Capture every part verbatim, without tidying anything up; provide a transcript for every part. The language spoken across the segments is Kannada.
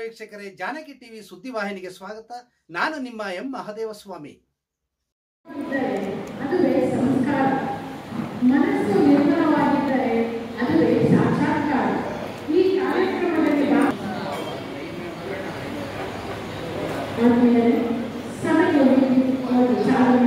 ವೀಕ್ಷಕರೇ, ಜಾನಕಿ ಟಿವಿ ಸುದ್ದಿವಾಹಿನಿಗೆ ಸ್ವಾಗತ. ನಾನು ನಿಮ್ಮ ಎಂ ಮಹದೇವಸ್ವಾಮಿ. ಅದುವೇ ಸಂಸ್ಕಾರ. ಮನಸ್ಸು ನಿರ್ಮಲವಾಗಿದ್ದರೆ ಅದುವೇ ಸಾಕ್ಷಾತ್ಕಾರ. ಈ ಕಾರ್ಯಕ್ರಮದಲ್ಲಿ ಸಮಯ ಚಾಲನೆ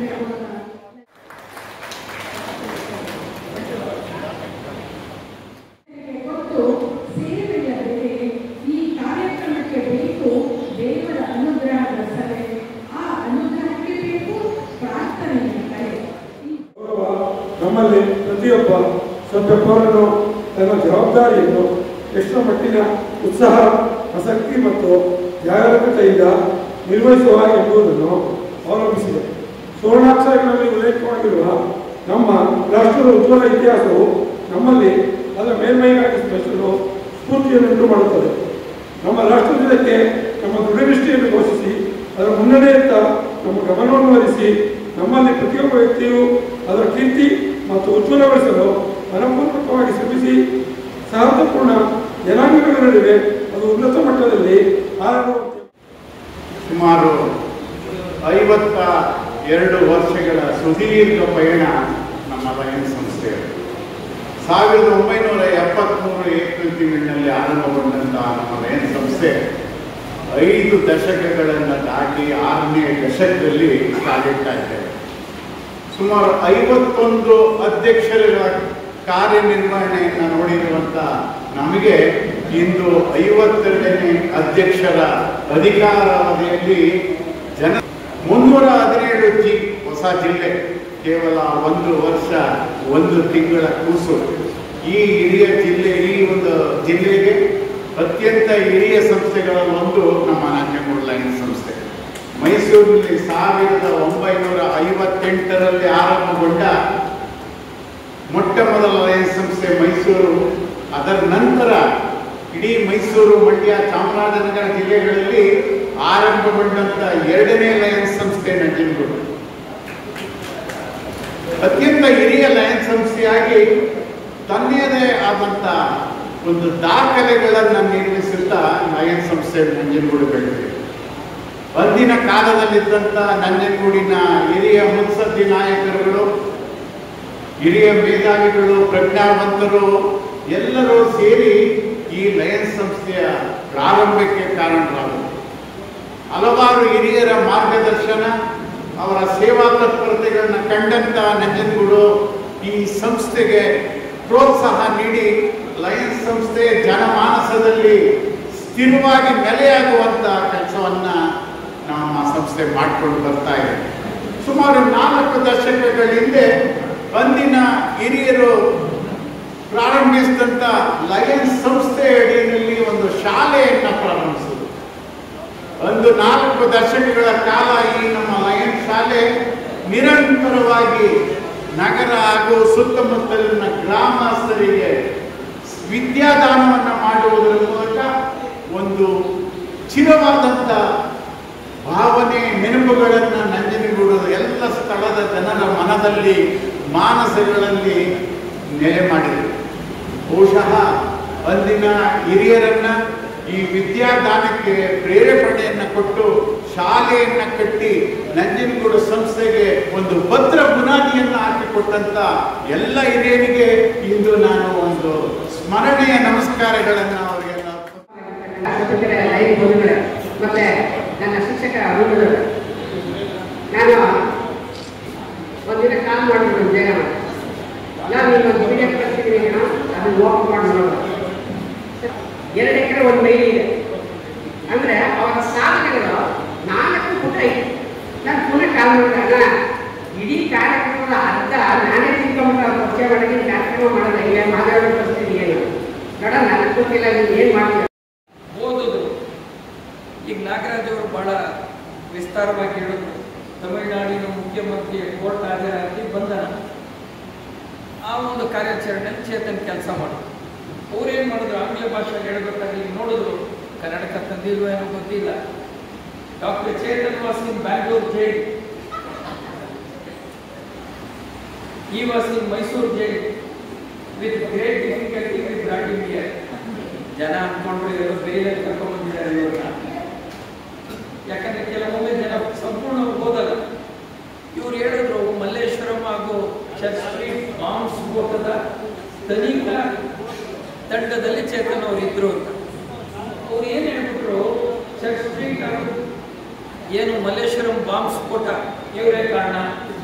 ಕೊಟ್ಟು ಸೇವೆಯ ಬೆಲೆ ಈ ಕಾರ್ಯಕ್ರಮಕ್ಕೆ ಬೇಕು ದೇವರ ಅನುಗ್ರಹದ ಸಭೆ. ಆ ಅನುಗ್ರಹಕ್ಕೆ ಬೇಕು ಪ್ರಾರ್ಥನೆಯ ಕರೆ. ನಮ್ಮಲ್ಲಿ ಪ್ರತಿಯೊಬ್ಬ ಸಭ್ಯ ಪೌರನು ತನ್ನ ಜವಾಬ್ದಾರಿಯನ್ನು ಎಷ್ಟು ಮಟ್ಟಿನ ಉತ್ಸಾಹ, ಆಸಕ್ತಿ ಮತ್ತು ಜಾಗರೂಕತೆಯಿಂದ ನಿರ್ವಹಿಸುವ ಎಂಬುದನ್ನು ಅವಲಂಬಿಸಿದೆ. ಸುವರ್ಣಾಕ್ಷರಗಳಲ್ಲಿ ಉಲ್ಲೇಖವಾಗಿರುವ ನಮ್ಮ ರಾಷ್ಟ್ರದ ಉಜ್ವಲ ಇತಿಹಾಸವು ನಮ್ಮಲ್ಲಿ ಅದರ ಮೇಲ್ಮೈಗಾಗಿ ಸ್ಪಷ್ಟಲು ಸ್ಫೂರ್ತಿಯನ್ನುಂಟು ಮಾಡುತ್ತದೆ. ನಮ್ಮ ರಾಷ್ಟ್ರದಕ್ಕೆ ನಮ್ಮ ದೃಢನಿಷ್ಠೆಯನ್ನು ಘೋಷಿಸಿ ಅದರ ಮುನ್ನಡೆಯತ್ತ ನಮ್ಮ ಗಮನವನ್ನು ಹರಿಸಿ ನಮ್ಮಲ್ಲಿ ಪ್ರತಿಯೊಬ್ಬ ವ್ಯಕ್ತಿಯು ಅದರ ಕೀರ್ತಿ ಮತ್ತು ಉಜ್ವಲಗೊಳಿಸಲು ಮನಪೂರ್ವಕವಾಗಿ ಶ್ರಮಿಸಿ ಸೌಹಾರ್ದಪೂರ್ಣ ಜನಾಂಗಗಳ ನಡುವೆ ಅದು ಉನ್ನತ ಮಟ್ಟದಲ್ಲಿ ಆರಂಭ. ಸುಮಾರು ಐವತ್ತ ಎರಡು ವರ್ಷಗಳ ಸುದೀರ್ಘ ಪಯಣ ನಮ್ಮ ಲಯನ್ಸ್ ಸಂಸ್ಥೆಯದು. ಸಾವಿರದ ಒಂಬೈನೂರ ಎಪ್ಪತ್ತ್ಮೂರು ಏಪ್ರಿಲ್ ತಿಂಗಳಿನಲ್ಲಿ ಆರಂಭಗೊಂಡಂತಹ ನಮ್ಮ ಲಯನ್ಸ್ ಸಂಸ್ಥೆ ಐದು ದಶಕಗಳನ್ನು ದಾಟಿ ಆರನೇ ದಶಕದಲ್ಲಿ ಕಾಲಿಡ್ತಾ ಇದ್ದೇವೆ. ಸುಮಾರು ಐವತ್ತೊಂದು ಅಧ್ಯಕ್ಷರುಗಳ ಕಾರ್ಯನಿರ್ವಹಣೆಯನ್ನು ನೋಡಿರುವಂಥ ನಮಗೆ ಇಂದು ಐವತ್ತೆರಡನೇ ಅಧ್ಯಕ್ಷರ ಅಧಿಕಾರಾವಧಿಯಲ್ಲಿ ಜನ ಮುನ್ನೂರ ಹದಿನೇಳು ಜಿ ಹೊಸ ಜಿಲ್ಲೆ, ಕೇವಲ ಒಂದು ವರ್ಷ ಒಂದು ತಿಂಗಳ ಕೂಸು. ಈ ಹಿರಿಯ ಜಿಲ್ಲೆ, ಈ ಒಂದು ಜಿಲ್ಲೆಗೆ ಅತ್ಯಂತ ಹಿರಿಯ ಸಂಸ್ಥೆಗಳಲ್ಲಿ ಒಂದು ನಮ್ಮ ನಂಜನಗೂಡು ಲಯನ್ಸ್ ಸಂಸ್ಥೆ. ಮೈಸೂರಿನಲ್ಲಿ ಸಾವಿರದ ಒಂಬೈನೂರ ಐವತ್ತೆಂಟರಲ್ಲಿ ಆರಂಭಗೊಂಡ ಮೊಟ್ಟ ಮೊದಲ ಲಯನ್ಸ್ ಸಂಸ್ಥೆ ಮೈಸೂರು. ಅದರ ನಂತರ ಇಡೀ ಮೈಸೂರು, ಮಂಡ್ಯ, ಚಾಮರಾಜನಗರ ಜಿಲ್ಲೆಗಳಲ್ಲಿ ಆರಂಭಗೊಂಡಂತ ಎರಡನೇ ಲಯನ್ಸ್ ಸಂಸ್ಥೆ ನಂಜನಗೂಡು. ಅತ್ಯಂತ ಹಿರಿಯ ಲಯನ್ಸ್ ಸಂಸ್ಥೆಯಾಗಿ ತನ್ನದೇ ಆದಂತ ಒಂದು ದಾಖಲೆಗಳನ್ನು ನಿರ್ಮಿಸುತ್ತಾ ಲಯನ್ಸ್ ಸಂಸ್ಥೆ ನಂಜನಗೂಡು ಬೆಳೆದಿದೆ. ಅಂದಿನ ಕಾಲದಲ್ಲಿದ್ದಂಥ ನಂಜನಗೂಡಿನ ಹಿರಿಯ ಮುತ್ಸದ್ದಿ ನಾಯಕರುಗಳು, ಹಿರಿಯ ಮೇಧಾವಿಗಳು, ಪ್ರಜ್ಞಾವಂತರು ಎಲ್ಲರೂ ಸೇರಿ ಈ ಲಯನ್ಸ್ ಸಂಸ್ಥೆಯ ಪ್ರಾರಂಭಕ್ಕೆ ಕಾರಣರಾದರು. ಹಲವಾರು ಹಿರಿಯರ ಮಾರ್ಗದರ್ಶನ, ಅವರ ಸೇವಾ ತತ್ಪರತೆಗಳನ್ನ ಕಂಡಂತ ನಂಜನಗೂಡು ಈ ಸಂಸ್ಥೆಗೆ ಪ್ರೋತ್ಸಾಹ ನೀಡಿ ಲಯನ್ಸ್ ಸಂಸ್ಥೆ ಜನಮಾನಸದಲ್ಲಿ ಸ್ಥಿರವಾಗಿ ನೆಲೆಯಾಗುವಂತ ಕೆಲಸವನ್ನ ನಮ್ಮ ಸಂಸ್ಥೆ ಮಾಡಿಕೊಂಡು ಬರ್ತಾ ಇದೆ. ಸುಮಾರು ನಾಲ್ಕು ದಶಕಗಳ ಹಿಂದೆ ಅಂದಿನ ಹಿರಿಯರು ಪ್ರಾರಂಭಿಸಿದಂತ ಲಯನ್ಸ್ ಸಂಸ್ಥೆ ಅಡಿಯಲ್ಲಿ ಒಂದು ಶಾಲೆಯನ್ನ ಪ್ರಾರಂಭಿಸಿದರು. ಒಂದು ನಾಲ್ಕು ದಶಕಗಳ ಕಾಲ ಈ ನಮ್ಮ ಲಯನ್ಸ್ ಶಾಲೆ ನಿರಂತರವಾಗಿ ನಗರ ಹಾಗೂ ಸುತ್ತಮುತ್ತಲಿನ ಗ್ರಾಮಸ್ಥರಿಗೆ ವಿದ್ಯಾದಾನವನ್ನು ಮಾಡುವುದರ ಮೂಲಕ ಒಂದು ಚಿರವಾದಂಥ ಭಾವನೆ, ನೆನಪುಗಳನ್ನು ನಂಜನಗೂಡು ಎಲ್ಲ ಸ್ಥಳದ ಜನರ ಮನದಲ್ಲಿ, ಮಾನಸಗಳಲ್ಲಿ ನೆಲೆ ಮಾಡಿದೆ. ಬಹುಶಃ ಅಂದಿನ ಹಿರಿಯರನ್ನ ಈ ವಿದ್ಯಾದಾನಕ್ಕೆ ಪ್ರೇರೇಪಣೆಯನ್ನು ಕೊಟ್ಟು ಶಾಲೆಯನ್ನ ಕಟ್ಟಿ ನಂಜನಗೂಡು ಸಂಸ್ಥೆಗೆ ಒಂದು ಭದ್ರ ಬುನಾದಿಯನ್ನು ಹಾಕಿಕೊಟ್ಟಂತ ಎಲ್ಲ ಹಿರಿಯರಿಗೆ ಇಂದು ನಾನು ಒಂದು ಸ್ಮರಣೆಯ ನಮಸ್ಕಾರಗಳನ್ನು ಅವರಿಗೆ ಮತ್ತೆ ನನ್ನ ಶಿಕ್ಷಕ ಅರುಣರು ನಾನು ಒಂದಿನ ಕಾಲ್ ಮಾಡಿದ್ರು ಬೇಗ ನಾನು ಇನ್ನೊಂದು ವಿಡಿಯೋ ಕಳಿಸ್ತಿದ್ದೀನಿ, ಅದನ್ನು ವಾಕ್ ಮಾಡಿ ನೋಡೋದು. ಎರಡು ಎಕರೆ ಒಂದು ಮೈಲಿ ಇದೆ ಅಂದ್ರೆ ಅವರ ಸಾಧನೆಗಳು ನಾಲ್ಕು ಪುಟ ಇದೆ. ನಾನು ಪುನಃ ಕಾಲ್ ಮಾಡಿದಾಗ ಇಡೀ ಕಾರ್ಯಕ್ರಮದ ಅರ್ಧ ನಾನೇ ತಿಳ್ಕೊಂಡ್ರೆ ಅವ್ರು ಪರಿಚಯ ಮಾಡಿದ್ದೀನಿ. ಕಾರ್ಯಕ್ರಮ ಮಾಡೋದ ಇಲ್ಲ, ಮಾತಾಡೋ ಪರಿಸ್ಥಿತಿ ಏನು ನೋಡ, ನನಗೆ ಗೊತ್ತಿಲ್ಲ ನೀವು ಏನು ಮಾಡ್ತೀರ. ಓದೋದು ಈಗ ನಾಗರಾಜ್ ಅವರು ಬಹಳ ವಿಸ್ತಾರವಾಗಿ ಹೇಳಿದ್ರು. ತಮಿಳುನಾಡಿನ ಮುಖ್ಯಮಂತ್ರಿ ಕೋರ್ಟ್ ಹಾಜರಾಗಿ ಬಂಧನ, ಆ ಒಂದು ಕಾರ್ಯಾಚರಣೆಯಲ್ಲಿ ಚೇತನ್ ಕೆಲಸ ಮಾಡಿದ್ರು. ಅವ್ರೇನು ಮಾಡಿದ್ರು, ಆಂಗ್ಲ ಭಾಷೆ ಹೇಳಬೇಕಾದ್ರೆ ನೋಡಿದ್ರು, ಕನ್ನಡಕ ತಂದಿಲ್ವ ಏನೋ ಗೊತ್ತಿಲ್ಲ. Doctor Chetan was in Bangalore jail, he was in Mysuru jail with great difficulty with brought India. ಜನ ಅನ್ಕೊಂಡ್ರು ಏನೋ ಬೇರೆ ಕರ್ಕೊಂಡ್ ಬಂದಿದ್ದಾರೆ ಇವ್ರನ್ನ. ಯಾಕಂದ್ರೆ ಕೆಲವೊಮ್ಮೆ ಜನ ಸಂಪೂರ್ಣ ಓದಲ್ಲ. ಇವ್ರು ಹೇಳಿದ್ರು ಮಲ್ಲೇಶ್ವರಂ ಹಾಗೂ ಚರ್ಚ್ ಸ್ಟ್ರೀಟ್ ಬಾಂಬ್ ಸ್ಫೋಟದ ತನಿಖಾ ತಂಡದಲ್ಲಿ ಚೇತನ್ ಅವರು ಇದ್ರು ಅಂತ. ಅವ್ರು ಏನ್ ಹೇಳ್ಬಿಟ್ರು, ಚರ್ಚ್ ಸ್ಟ್ರೀಟ್ ಏನು ಮಲ್ಲೇಶ್ವರಂ ಬಾಂಬ್ ಸ್ಫೋಟ ಇವರೇ ಕಾರಣ.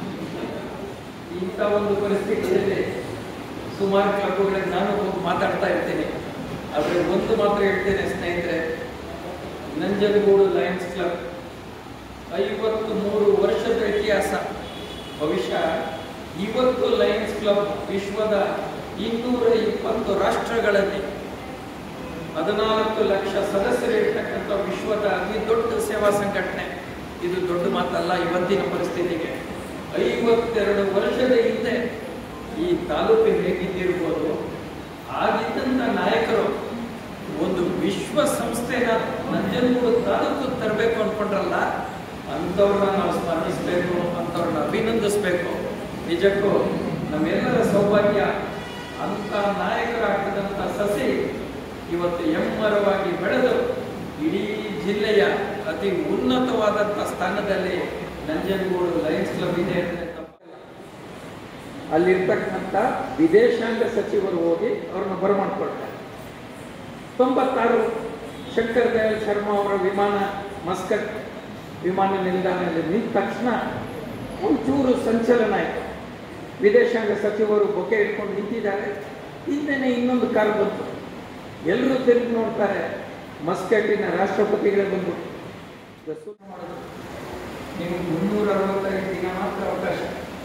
ಇಂಥ ಒಂದು ಪರಿಸ್ಥಿತಿಯಲ್ಲಿ ಸುಮಾರು ಕ್ಲಬ್ಗಳಲ್ಲಿ ನಾನು ಹೋಗಿ ಮಾತಾಡ್ತಾ ಇರ್ತೇನೆ. ಆದರೆ ಒಂದು ಮಾತ್ರ ಹೇಳ್ತೇನೆ ಸ್ನೇಹಿತರೆ, ನಂಜನಗೂಡು ಲಯನ್ಸ್ ಕ್ಲಬ್ ಐವತ್ತು ಮೂರು ವರ್ಷದ ಇತಿಹಾಸ. ಬಹುಶಃ ಇವತ್ತು ಲಯನ್ಸ್ ಕ್ಲಬ್ ವಿಶ್ವದ ಇನ್ನೂರ ಇಪ್ಪತ್ತು ರಾಷ್ಟ್ರಗಳಲ್ಲಿ ಹದಿನಾಲ್ಕು ಲಕ್ಷ ಸದಸ್ಯರಿರ್ತಕ್ಕಂಥ ವಿಶ್ವದ ಅತಿ ದೊಡ್ಡ ಸೇವಾ ಸಂಘಟನೆ. ಇದು ದೊಡ್ಡ ಮಾತಲ್ಲ ಇವತ್ತಿನ ಪರಿಸ್ಥಿತಿಗೆ. ಐವತ್ತೆರಡು ವರ್ಷದ ಹಿಂದೆ ಈ ತಾಲೂಕು ಹೇಗಿದ್ದಿರ್ಬೋದು, ಆಗಿದ್ದಂಥ ನಾಯಕರು ಒಂದು ವಿಶ್ವ ಸಂಸ್ಥೆನ ನಂಜನಗೂಡು ತಾಲೂಕು ತರಬೇಕು ಅಂದ್ಕೊಂಡ್ರಲ್ಲ, ಅಂಥವ್ರನ್ನ ನಾವು ಸ್ಮರಿಸಬೇಕು, ಅಂಥವ್ರನ್ನ ಅಭಿನಂದಿಸಬೇಕು. ನಿಜಕ್ಕೂ ನಮ್ಮೆಲ್ಲರ ಸೌಭಾಗ್ಯ. ಅಂಥ ನಾಯಕರಾಗ್ತಕ್ಕಂಥ ಸಸಿ ಇವತ್ತು ಎಮ್ಮರವಾಗಿ ಬೆಳೆದು ಇಡೀ ಜಿಲ್ಲೆಯ ಅತಿ ಉನ್ನತವಾದಂಥ ಸ್ಥಾನದಲ್ಲಿ ನಂಜನಗೂಡು ಲಯನ್ಸ್ ಕ್ಲಬ್ ಇದೆ ಅಂದರೆ ತಪ್ಪಲ್ಲ. ಅಲ್ಲಿರ್ತಕ್ಕಂಥ ವಿದೇಶಾಂಗ ಸಚಿವರು ಹೋಗಿ ಅವ್ರನ್ನ ಬರಮಾಡ್ಕೊಳ್ತಾರೆ. ತೊಂಬತ್ತಾರು ಶಂಕರ್ ದಯಾಳ್ ಶರ್ಮಾ ಅವರ ವಿಮಾನ ಮಸ್ಕತ್ ವಿಮಾನ ನಿಲ್ದಾಣದಲ್ಲಿ ನಿಂತ ತಕ್ಷಣ ಒಂಚೂರು ಸಂಚಲನ ಆಯಿತು. ವಿದೇಶಾಂಗ ಸಚಿವರು ಬೊಕೆ ಇಟ್ಕೊಂಡು ನಿಂತಿದ್ದಾರೆ. ಹಿಂದೆನೇ ಇನ್ನೊಂದು ಕಾರು ಬಂತು. ಎಲ್ಲರೂ ತಿರುಗಿ ನೋಡ್ತಾರೆ, ಮಸ್ಕಟ್ಟಿನ ರಾಷ್ಟ್ರಪತಿಗಳೇ ಬಂದ್ಬಿಟ್ಟು ಮಾಡೋದು. ನೀವು ಮುನ್ನೂರ ಅರವತ್ತೈದು ದಿನ ಮಾತ್ರ ಅವಕಾಶ.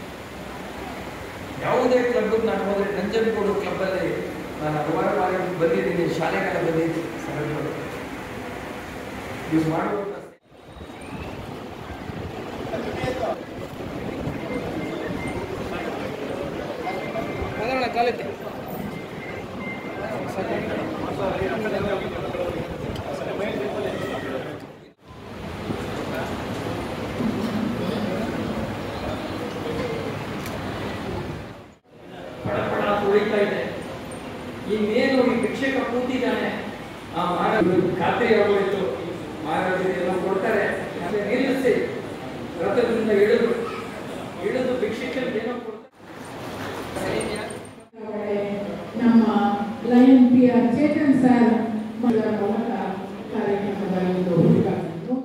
ಯಾವುದೇ ಕ್ಲಬ್ ನಾನು ಹೋದರೆ, ನಂಜನಗೂಡು ಕ್ಲಬ್ಬಲ್ಲಿ ನಾನು ಹಲವಾರು ಬಾರಿ ಬಂದಿದ್ದೀನಿ, ಶಾಲೆಗಳ ಬಂದಿದ್ದೀನಿ. ನೀವು ಮಾಡುವಂಥ ಕಾಲಕ್ಕೆ ಪಡಪಡ ತುಳಿತಾ ಇದೆ. ಇನ್ನೇನು ಈ ಭಿಕ್ಷಕ ಕೂತಿದ್ದಾನೆ, ಆ ಮಹಾರಾಜ ಖಾತ್ರಿ ಆಗೋಯ್ತು, ಮಹಾರಾಜರಿಗೆಲ್ಲ ಕೊಡ್ತಾರೆ. ನಿಲ್ಲಿಸಿ ರಥದಿಂದ ಇಳಿದು ಇಳಿದು ಭಿಕ್ಷಕರಿಗೆ ಏನೋ ಕೊಡ್ತಾರೆ. ನಮ್ಮ lion P R Chetan sir ಮೂಲಕ ಕಾರ್ಯಕ್ರಮದ ಒಂದು ಉದ್ಘಾಟನೆ.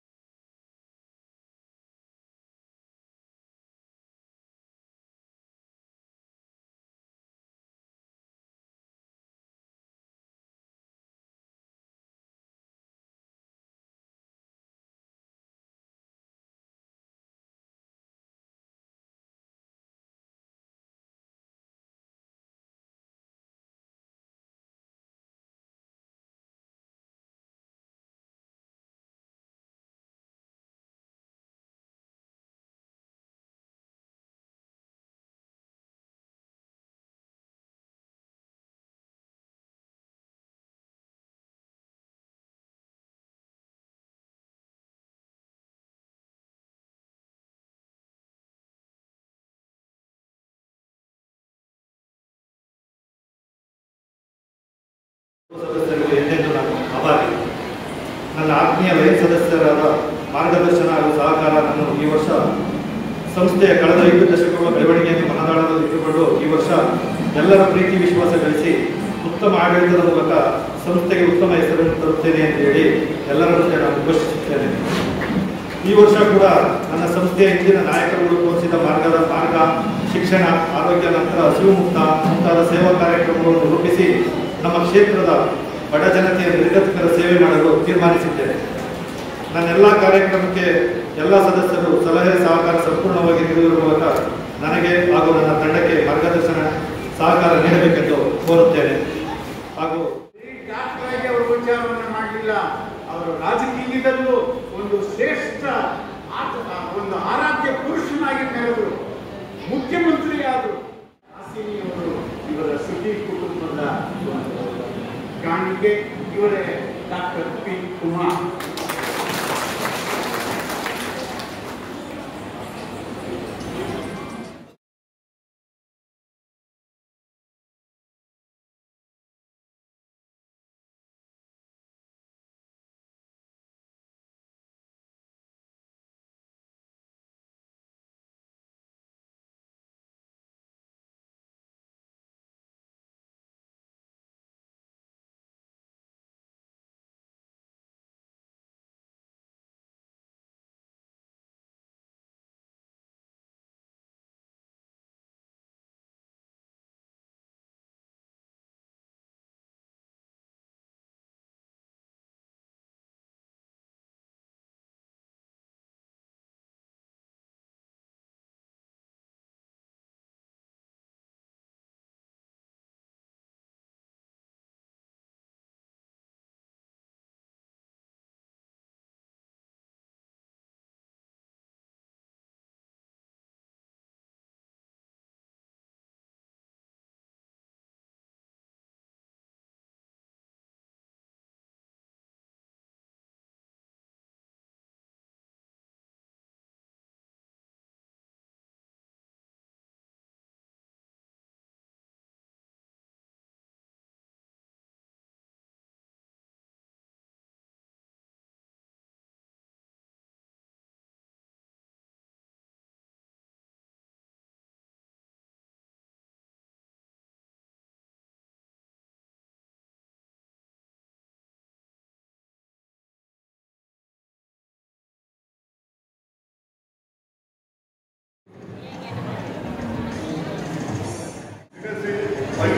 ಸದಸ್ಯರಿಗೆ ಎಂದೆಂದು ನಾನು ಆಭಾರಿ. ನನ್ನ ಆತ್ಮೀಯ ಲಯನ್ ಸದಸ್ಯರಾದ ಮಾರ್ಗದರ್ಶನ ಹಾಗೂ ಸಹಕಾರ ನಾನು ಈ ವರ್ಷ ಸಂಸ್ಥೆಯ ಕಳೆದ ಐದು ದಶಕಗಳ ಬೆಳವಣಿಗೆಯನ್ನು ಮನದಾಳದಲ್ಲಿ ಇಟ್ಟುಕೊಂಡು ಈ ವರ್ಷ ಎಲ್ಲರ ಪ್ರೀತಿ ವಿಶ್ವಾಸ ಗಳಿಸಿ ಉತ್ತಮ ಆಡಳಿತದ ಮೂಲಕ ಸಂಸ್ಥೆಗೆ ಉತ್ತಮ ಹೆಸರನ್ನು ತರುತ್ತೇನೆ ಅಂತ ಹೇಳಿ ಎಲ್ಲರ ಮುಂದೆ ನಾನು ಘೋಷಿಸುತ್ತೇನೆ. ಈ ವರ್ಷ ಕೂಡ ನನ್ನ ಸಂಸ್ಥೆಯ ಹಿಂದಿನ ನಾಯಕರುಗಳು ತೋರಿಸಿದ ಮಾರ್ಗದ ಮಾರ್ಗ, ಶಿಕ್ಷಣ, ಆರೋಗ್ಯ, ನಂತರ ಹಸಿವು ಮುಕ್ತ ಮುಂತಾದ ಸೇವಾ ಕಾರ್ಯಕ್ರಮಗಳನ್ನು ರೂಪಿಸಿ ನಮ್ಮ ಕ್ಷೇತ್ರದ ಬಡ ಜನತೆಯ ನಿರ್ಗತಿಕರ ಸೇವೆ ಮಾಡಲು ತೀರ್ಮಾನಿಸಿದ್ದೇನೆ. ನನ್ನೆಲ್ಲ ಕಾರ್ಯಕ್ರಮಕ್ಕೆ ಎಲ್ಲ ಸದಸ್ಯರು ಸಲಹೆ ಸಹಕಾರ ಸಂಪೂರ್ಣವಾಗಿ ನೀಡುವ ಮೂಲಕ ನನಗೆ ಹಾಗೂ ನನ್ನ ತಂಡಕ್ಕೆ ಮಾರ್ಗದರ್ಶನ ಸಹಕಾರ ನೀಡಬೇಕೆಂದು ಕೋರುತ್ತೇನೆ. ಹಾಗೂ ಅವರು ವಿಚಾರವನ್ನು ಮಾಡಲಿಲ್ಲ. ಅವರು ರಾಜಕೀಯದಲ್ಲೂ ಒಂದು ಶ್ರೇಷ್ಠ ಒಂದು ಆರಾಧ್ಯ ಪುರುಷನಾಗಿ ಮೆರೆದರು, ಮುಖ್ಯಮಂತ್ರಿಯಾದರು. ಹಾಸಿನಿಯವರು ಇವರ ಸುದ್ದಿ ಕುಟುಂಬದ ಕಾಣಿಕೆ. ಇವರೇ ಡಾಕ್ಟರ್ ಪಿ ಕುಮಾರ್.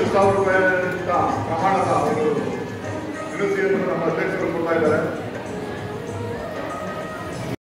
ಸಾವಿರ ರೂಪಾಯಿಗಿಂತ ಪ್ರಮಾಣದ ಒಂದು ವಿನಂತಿಯನ್ನು ನಮ್ಮ ಅಧ್ಯಕ್ಷರು ಕೊಡ್ತಾ ಇದ್ದಾರೆ.